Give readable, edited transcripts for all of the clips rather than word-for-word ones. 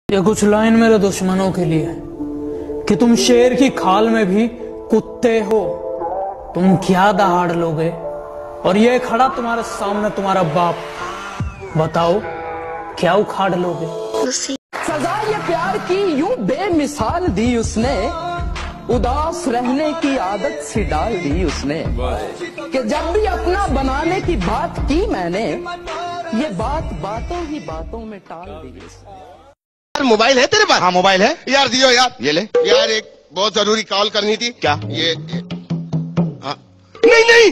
ये कुछ लाइन मेरे दुश्मनों के लिए कि तुम शेर की खाल में भी कुत्ते हो, तुम क्या दहाड़ लोगे। और ये खड़ा तुम्हारे सामने तुम्हारा बाप, बताओ क्या उखाड़ लोगे। सजा ये प्यार की यूं बेमिसाल दी उसने, उदास रहने की आदत सी डाल दी उसने, कि जब भी अपना बनाने की बात की मैंने, ये बात बातों ही बातों में टाल दी उसने। मोबाइल है तेरे पास? हाँ मोबाइल है यार दियो यार, ये ले यार एक बहुत जरूरी कॉल करनी थी। क्या? ये हाँ। नहीं नहीं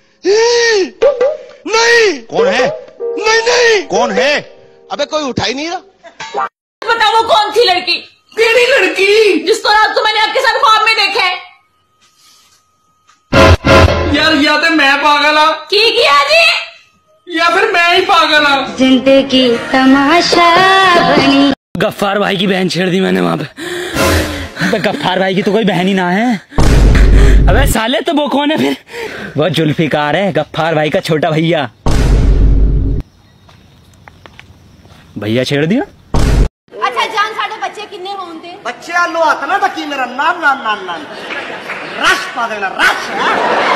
नहीं। कौन है? नहीं नहीं। कौन है? अबे कोई उठा ही नहीं रहा। बताओ वो कौन थी लड़की? केड़ी लड़की? जिसको रात को मैंने आपके साथ ख्वाब में देखा है। यार या तो मैं पागल हाँ की किया जी, या फिर मैं ही पागल हाँ। जिंदगी तमाशा बनी। गफ्फार भाई की बहन छेड़ दी मैंने वहां पे। अबे गफ्फार भाई की तो कोई बहन ही ना है। अबे साले तो वो कौन है फिर? वो जुल्फिकार है, गफ्फार भाई का छोटा भैया। भैया छेड़ दिया। अच्छा जान साढ़े बच्चे किन्ने होंगे? बच्चे आलो आता ना तो की मेरा नान नान नान नान रश पा देना रश।